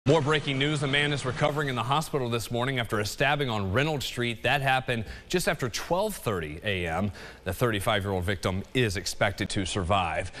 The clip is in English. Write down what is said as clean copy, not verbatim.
More breaking news. A man is recovering in the hospital this morning after a stabbing on Reynolds Street. That happened just after 12:30 a.m. The 35-year-old victim is expected to survive.